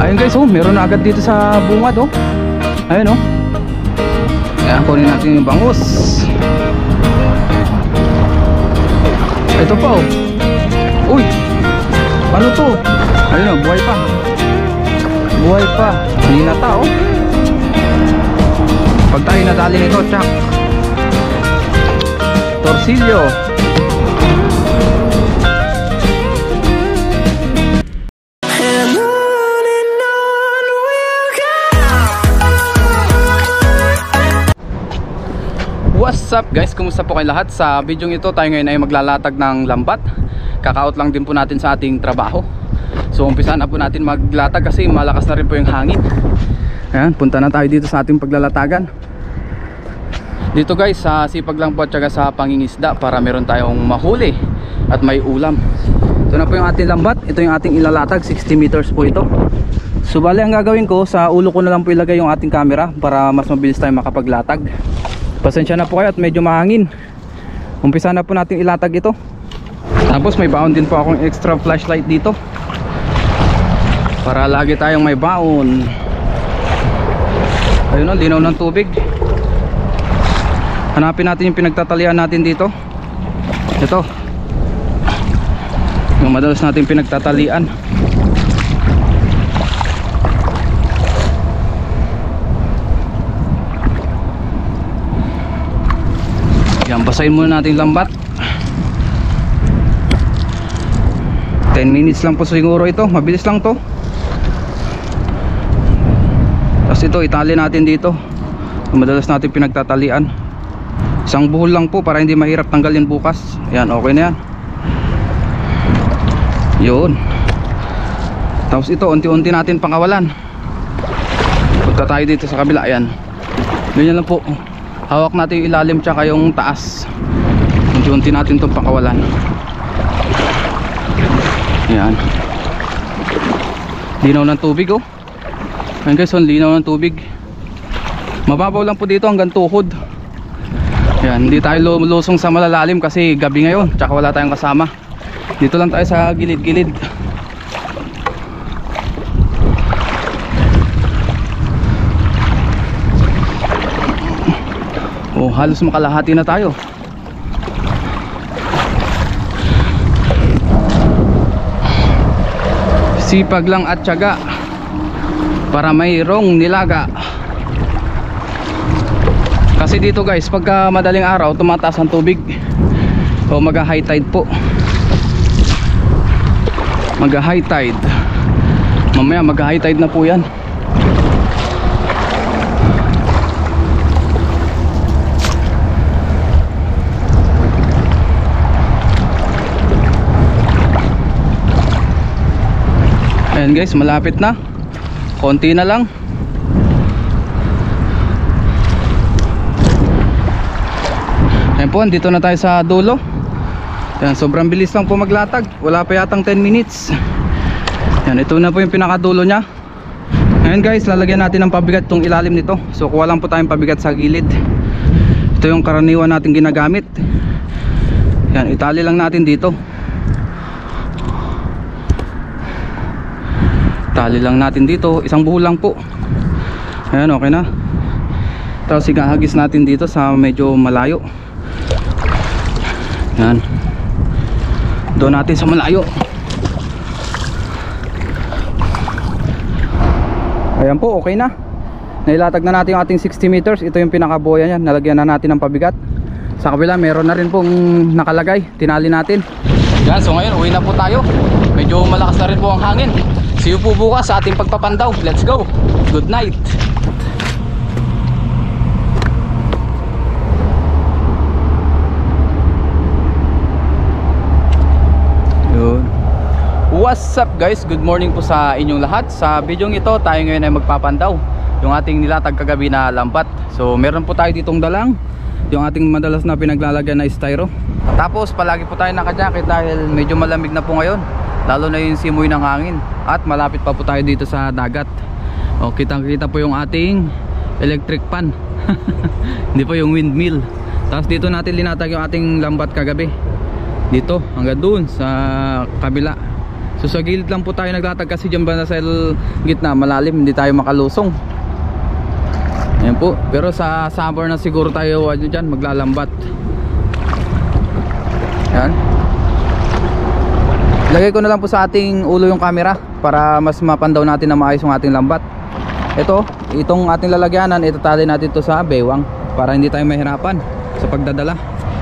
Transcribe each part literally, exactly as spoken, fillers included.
Ayun guys, oh, meron na agad dito sa bungad, oh. Ayun, oh. Ayan, kunin natin yung bangus. Ito pa, oh. Uy, ano to? Ayun, oh, buhay pa. Buhay pa. Hindi na ta, oh. Pag tayo nadali nito, tsak. Torsilyo. What's up guys? Kumusta po kayo lahat? Sa video ito tayo ngayon ay maglalatag ng lambat. Kakaot lang din po natin sa ating trabaho. So umpisa na po natin maglatag kasi malakas na rin po yung hangin. Ayan, punta na tayo dito sa ating paglalatagan. Dito guys, sa sipag lang po at saka sa pangingisda para meron tayong mahuli at may ulam. Ito na po yung ating lambat. Ito yung ating ilalatag, sixty meters po ito. So bali ang gagawin ko, sa ulo ko na lang po ilagay yung ating camera para mas mabilis tayo makapaglatag. Pasensya na po kayo at medyo mahangin. Umpisa na po natin ilatag ito. Tapos may baon din po akong extra flashlight dito para lagi tayong may baon. Ayun o, linaw ng tubig. Hanapin natin yung pinagtatalian natin dito. Ito yung madalas natin pinagtatalian. Yan, basahin muna natin lambat. ten minutes lang po siguro ito. Mabilis lang to. Tapos ito, itali natin dito. Madalas natin pinagtatalian. Isang buhol lang po para hindi mahirap tanggalin bukas. Yan, okay na yan. Yun. Tapos ito, unti-unti natin pangkawalan. Punta tayo dito sa kabila. Ayan. Ganyan lang po. Hawak natin yung ilalim tsaka yung taas. Unti-unti natin itong pakawalan. Ayan. Linaw ng tubig, oh. Ayan guys, ang linaw ng tubig. Mababaw lang po dito hanggang tuhod. Ayan, hindi tayo lulusong sa malalalim kasi gabi ngayon tsaka wala tayong kasama. Dito lang tayo sa gilid-gilid. Oh, halos makalahati na tayo. Sipag lang at tiyaga para mayroong nilaga. Kasi dito guys, pagka madaling araw tumataas ang tubig. O mag high tide po. Mag high tide. Mamaya mag high tide na po yan. Ayan guys, malapit na. Konti na lang. Ayan po, dito na tayo sa dulo. Ayan, sobrang bilis lang po maglatag. Wala pa yatang ten minutes. Ayan, ito na po yung pinakadulo nya. Ayan guys, lalagyan natin ng pabigat itong ilalim nito. So kuha lang po tayong pabigat sa gilid. Ito yung karaniwan natin ginagamit. Ayan, itali lang natin dito. Tali lang natin dito, isang buhol lang po. Ayan, okay na. Tapos igahagis natin dito sa medyo malayo. Ayan, doon natin sa malayo. Ayan po, okay na. Nailatag na natin yung ating sixty meters. Ito yung pinakabuya niya, nalagyan na natin ng pabigat. Sa kabila meron na rin pong nakalagay, tinali natin. Ayan, so ngayon uwi na po tayo. Medyo malakas na rin po ang hangin. See you po bukas sa ating pagpapandaw. Let's go. Good night. Yun. What's up guys? Good morning po sa inyong lahat. Sa video ito tayo ngayon ay magpapandaw yung ating nilatag kagabi na lambat. So meron po tayo ditong dalang yung ating madalas na pinaglalagyan na styro. Tapos palagi po tayo naka-jacket dahil medyo malamig na po ngayon. Lalo na yung simoy ng hangin. At malapit pa po tayo dito sa dagat. O, kitang kita po yung ating electric pan. Hindi po yung windmill. Tapos dito natin linatag yung ating lambat kagabi. Dito hanggang doon sa kabila. So sa gilid lang po tayo naglatag kasi dyan ba sa gitna malalim, hindi tayo makalusong. Ayan po, pero sa summer na siguro tayo ano dyan, maglalambat. Ayan. Lagay ko na lang po sa ating ulo yung camera para mas mapandaw natin na maayos yung ating lambat. Ito, itong ating lalagyanan, itatali natin to sa bewang para hindi tayo mahirapan sa pagdadala.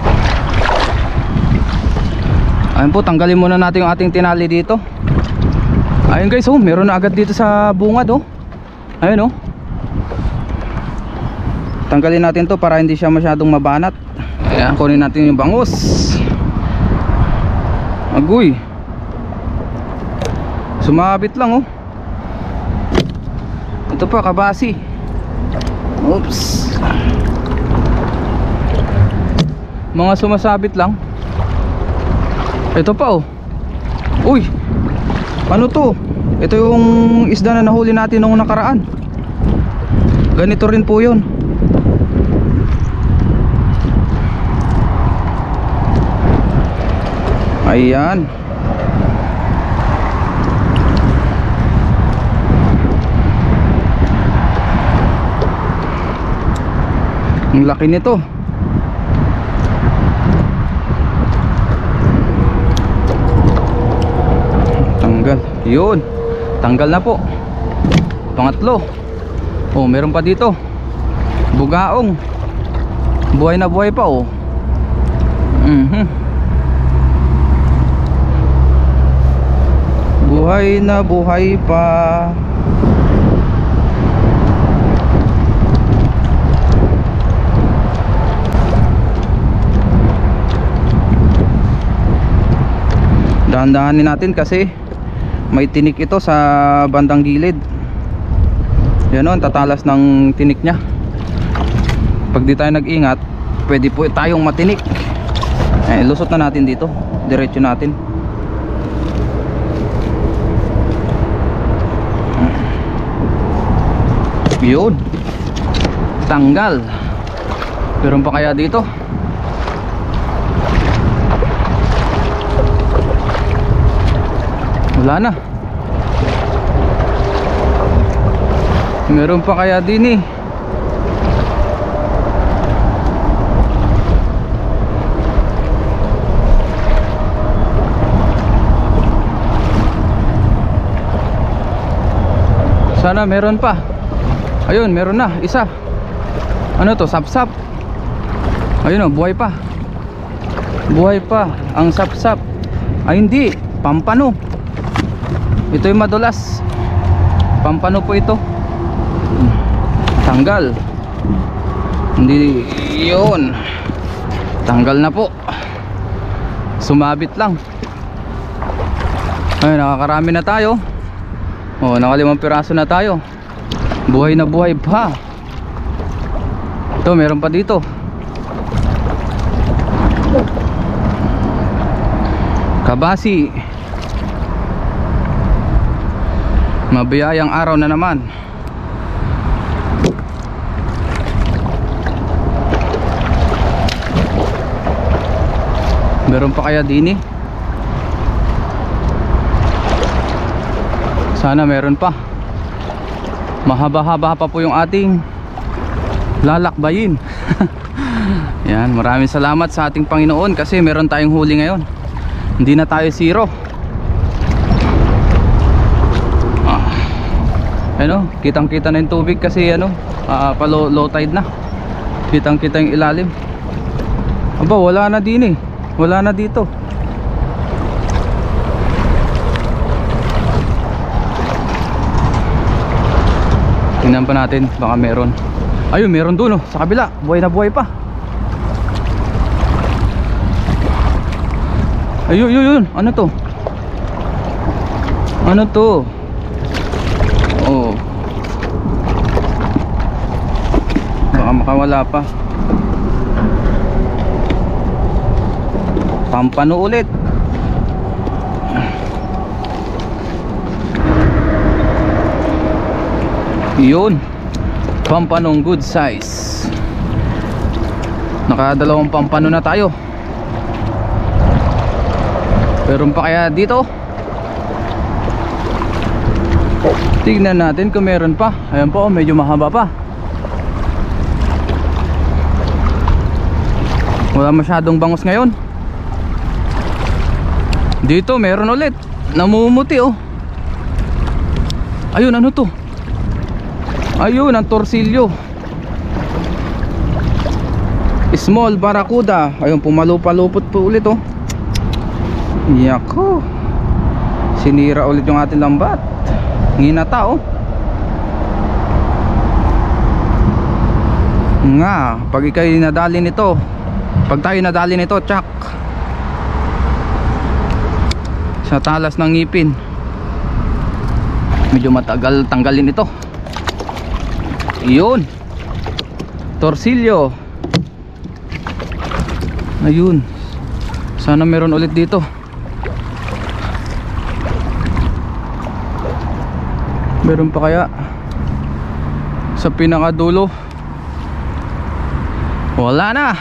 Ayun po, tanggalin muna natin yung ating tinali dito. Ayun guys, oh, meron na agad dito sa bungad, oh. Ayun, oh. Tanggalin natin to para hindi siya masyadong mabanat. Ayan, kunin natin yung bangus. Agoy. Sumabit lang, oh. Ito pa, kabasi. Oops. Mga sumasabit lang. Ito pa, oh. Uy, ano to? Ito yung isda na nahuli natin nung nakaraan. Ganito rin po yun. Ayan. Ang laki nito. Tanggal. Yun. Tanggal na po. Pangatlo. Oh, meron pa dito. Bugaong. Buhay na buhay pa, oh. Mhm. Buhay na buhay pa. Dahan-dahanin natin kasi may tinik ito sa bandang gilid. Yan o, tatalas ng tinik nya. Pag di tayo nag-ingat, pwede po tayong matinik. Eh, lusot na natin dito. Diretso natin. Yun. Tanggal. Meron pa kaya dito? Wala na. Meron pa kaya din eh. Sana meron pa. Ayun, meron na, isa. Ano to, sapsap. Ayun o, buhay pa. Buhay pa, ang sapsap. Ay hindi, pampano. Ito yung madulas. Pampano po ito. Tanggal. Hindi, yun. Tanggal na po. Sumabit lang. Ay, nakakarami na tayo. Oh, nakalimang piraso na tayo. Buhay na buhay pa. Ito, meron pa dito. Kabasi. Mabiyayang araw na naman. Meron pa kaya din eh? Sana meron pa. Mahaba-haba pa po yung ating lalakbayin. Yan, maraming salamat sa ating Panginoon kasi meron tayong huli ngayon. Hindi na tayo zero. Ah. Ano, kitang-kita na yung tubig kasi ano, uh, pa low, low tide na. Kitang-kita yung ilalim. Aba, wala na din eh. Wala na dito. Tingnan pa natin, baka meron. Ayun, meron doon, oh, sa kabila. Buhay na buhay pa. Ayun, yun, yun. Ano to? Ano to? Oh. Baka makawala pa. Pampano ulit. Yun, pampanong good size. Nakadalawang pampano na tayo. Meron pa kaya dito? Tignan natin kung meron pa. Ayan po, medyo mahaba pa. Wala masyadong bangus ngayon. Dito meron ulit. Namumuti oh. Ayun, ano to? Ayun, ang torsilyo. Small barracuda. Ayun, pumalupalupot po ulit oh. Yako. Sinira ulit yung ating lambat. Nginata oh. Nga, pag ikay nadali nito, pag tayo nadali nito, tsak sa talas ng ngipin, medyo matagal tanggalin ito. Yun, torsilyo. Ayun, sana meron ulit dito. Meron pa kaya sa pinakadulo? Wala na.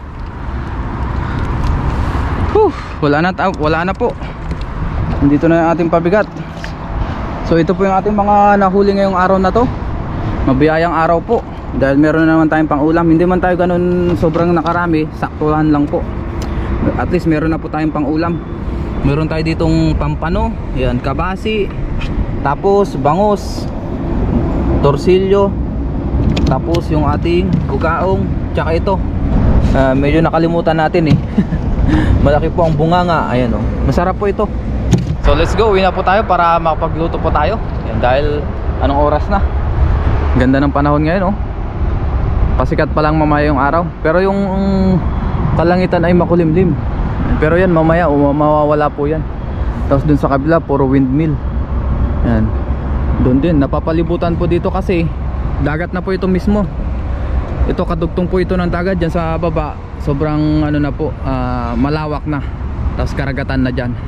Whew, wala na, wala na po. Nandito na yung ating pabigat. So ito po yung ating mga nahuli ngayong araw na to. Mabiyayang araw po, dahil meron na naman tayong pang ulam. Hindi man tayo ganun sobrang nakarami, saktuhan lang po. At least meron na po tayong pang ulam. Meron tayo ditong pampano, yan, kabasi, tapos bangus, torsilyo, tapos yung ating bugaong, tsaka ito uh, medyo nakalimutan natin eh. Malaki po ang bunganga. Ayan oh. Masarap po ito. So let's go, uwi na po tayo para makapagluto po tayo. Yan, dahil anong oras na? Ganda ng panahon ngayon oh. Pasikat pa lang mamaya yung araw, pero yung um, kalangitan ay makulimlim. Pero yan mamaya um, mawawala po yan. Tapos dun sa kabila puro windmill. Yan. Doon din napapalibutan po dito kasi dagat na po ito mismo. Ito kadugtong po ito ng dagat dyan sa baba. Sobrang ano na po, uh, malawak na. Tapos karagatan na dyan.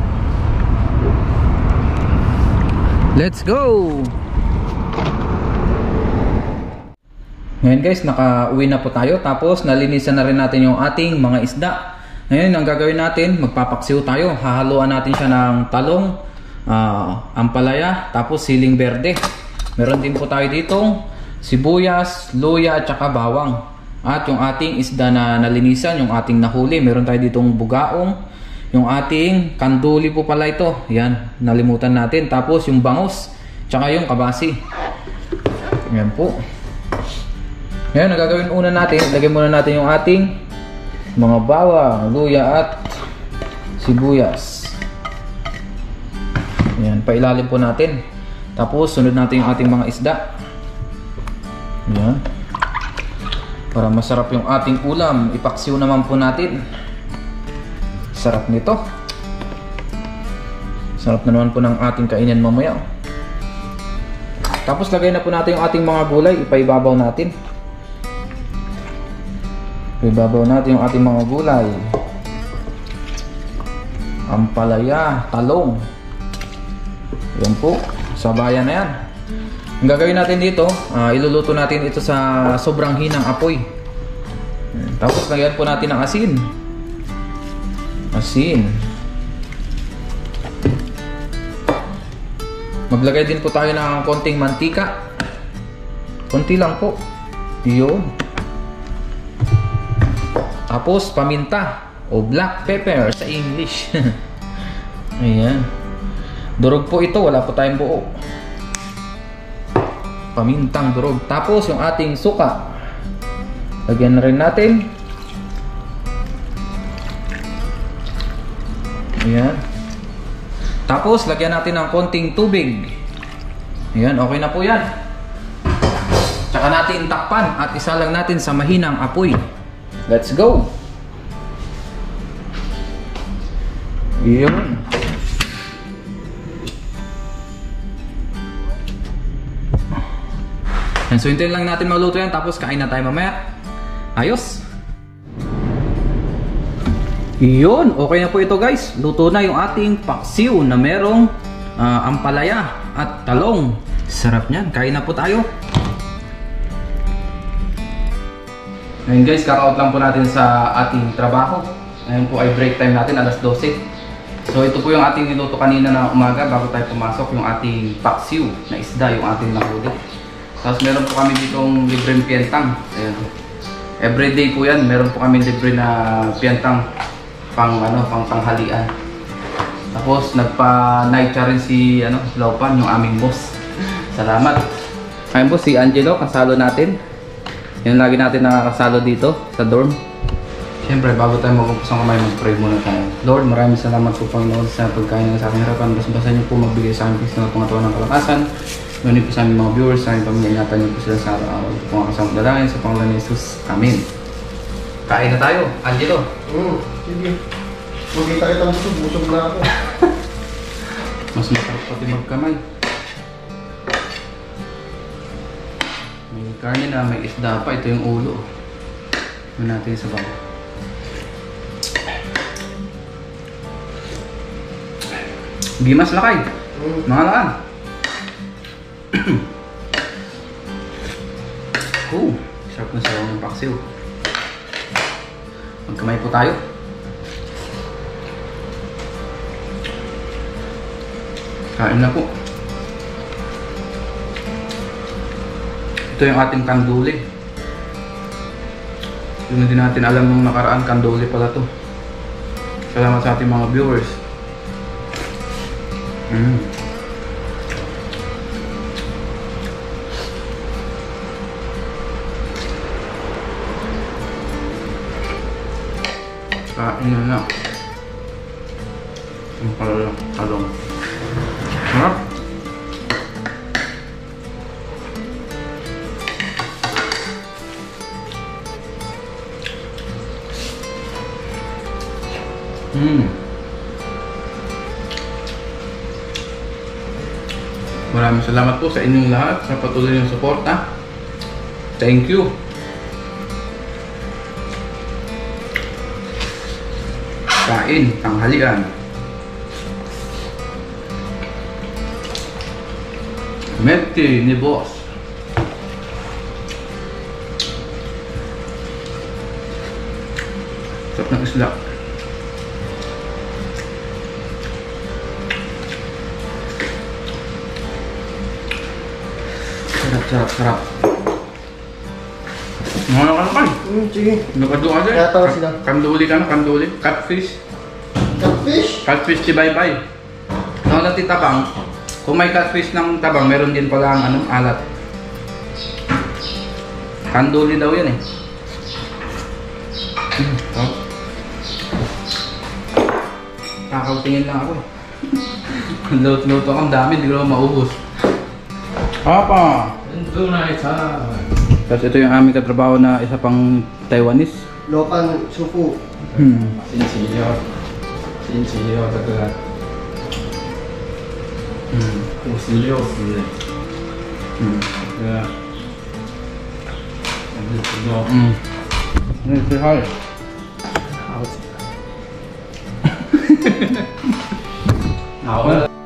Let's go! Ngayon guys, naka-uwi na po tayo. Tapos nalinisan na rin natin yung ating mga isda. Ngayon ang gagawin natin, magpapaksiw tayo. Hahaluan natin siya ng talong, Uh, ampalaya, tapos siling berde. Meron din po tayo ditong sibuyas, luya at saka bawang. At yung ating isda na nalinisan, yung ating nahuli, meron tayo ditong bugaong, yung ating kanduli po pala ito. Yan, nalimutan natin. Tapos yung bangus, tsaka yung kabasi. Yan po. Ngayon, nagagawin una natin, lagyan muna natin yung ating mga bawang, luya at sibuyas. Ayan, pailalim po natin. Tapos sunod natin yung ating mga isda. Ayan. Para masarap yung ating ulam, ipaksiw naman po natin. Sarap nito. Sarap na naman po ng ating kainin mamaya. Tapos lagay na po natin yung ating mga gulay, ipaibabaw natin. Ipaibabaw natin yung ating mga gulay. Ampalaya, talong. Yan po, sabayan na yan. Ang gagawin natin dito, uh, iluluto natin ito sa sobrang hinang apoy. Tapos lagyan po natin ng asin. Asin. Maglagay din po tayo ng konting mantika. Konti lang po. Yun. Tapos paminta o black pepper sa English. Ayan. Durog po ito, wala po tayong buo. Pamintang durog. Tapos yung ating suka, lagyan na rin natin. Ayan. Tapos lagyan natin ng konting tubig. Ayan, okay na po yan. Tsaka natin takpan at isa lang natin sa mahinang apoy. Let's go. Ayan. And so hintayin lang natin maluto yan, tapos kain na tayo mamaya. Ayos. Iyon, okay na po ito guys. Luto na yung ating paksiw na merong uh, ampalaya at talong. Sarap niyan, kain na po tayo. Ngayon guys, kaka-out lang po natin sa ating trabaho. Ngayon po ay break time natin, alas dose. So ito po yung ating niluto kanina na umaga bago tayo pumasok, yung ating paksiw na isda, yung ating nahuli. Tapos meron po kami ditong libreng pientang. Ayan. Everyday po yan, meron po kami libre na pientang pang ano, pang tanghalian. Tapos nagpa-night rin si ano, Laupan, yung aming boss. Salamat. Ayun po si Angelo, kasalo natin. Yan lagi natin nakakasalo dito sa dorm. Siyempre, bago tayo mag-umpisa ng kamay, mag-pray muna tayo. Lord, maraming salamat po Panginoon sa pagkain ng sa aking harapan. Basta-basta niyo po magbigay sa akin peace na pangatawan ng kalakasan. Ngunit po sa aming mga viewers, sa aming pamilya, ingatan niyo po sila sa araw-araw. Ito po ang kasama dalangin sa Pangalan ni Jesus. Amen. Kain na tayo, Angelo. Hmm, sige. Magkita kitang busog, busog na ako. Mas masarap pati magkamay. May karne na, may isda pa. Ito yung ulo. Ito natin sa baba. Gimas lakay. Hmm. Mga lakan. Oh, sarap na sarap ng paksiw. Magkamay po tayo. Kain na po. Ito yung ating kanduli. Hindi din natin alam nung nakaraan, kanduli pala to. Salamat sa ating mga viewers. Mm. Kain na na. Ang kalong. Kalong. Harap. Hmm. Maraming salamat po sa inyong lahat sa patuloy ng suporta. Thank you. Kain, tanghalian. Meti ni boss. Sarap ng isla. Sarap, sarap, sarap. Mga nakalakay. Hmm, sige. Nakado ka dyan. Kaya tawa sila. Kanduli ka na, kanduli. Catfish. Catfish? Catfish si Bye Bye. Ano natin tabang? Kung may catfish ng tabang, meron din pala ang anong alat. Kanduli daw yan eh. Hmm, oh. Kakautingin lang ako eh. Loot-loot ako, ang dami, hindi ko lang maubos. Papa! Tapos ito yung aming katrabaho na isa pang Taiwanese. Lopan Sufu. Hmm. 星期六，星期六这个 Hmm. 五十六十， Hmm. 这个我们猪肉 Hmm. Ini sehari. 好几个，好了。